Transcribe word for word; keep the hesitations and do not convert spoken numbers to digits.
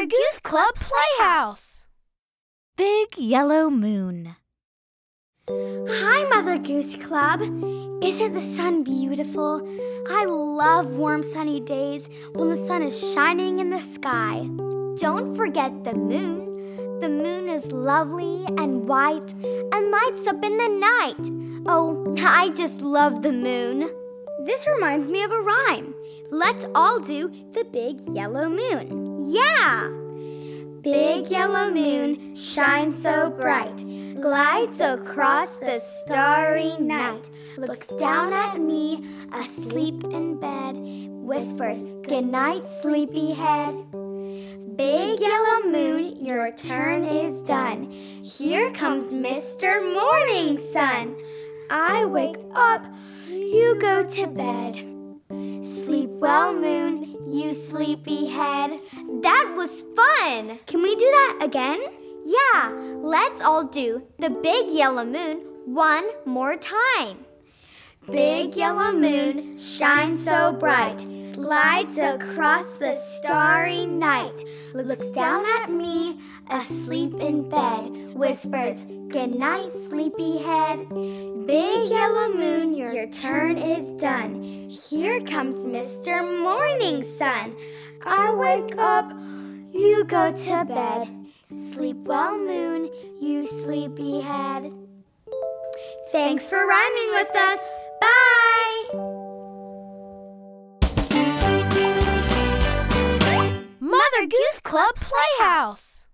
Goose Club Playhouse. Big Yellow Moon. Hi, Mother Goose Club. Isn't the sun beautiful? I love warm sunny days when the sun is shining in the sky. Don't forget the moon. The moon is lovely and white and lights up in the night. Oh, I just love the moon. This reminds me of a rhyme. Let's all do the big yellow moon. Yeah! Big yellow moon shines so bright, glides across the starry night, looks down at me, asleep in bed, whispers, "Good night, sleepyhead." Big yellow moon, your turn is done. Here comes Mister Morning Sun. I wake up, you go to bed. Sleep well, moon, you sleepyhead. That was fun! Can we do that again? Yeah, let's all do the big yellow moon one more time. Big yellow moon shines so bright, glides across the starry night, looks down at me, asleep in bed, whispers, "Good night, sleepyhead." Big yellow moon, your turn is done. Here comes Mister Morning Sun. I wake up, you go to bed. Sleep well, moon, you sleepyhead. Thanks for rhyming with us. Bye! Mother Goose Club Playhouse.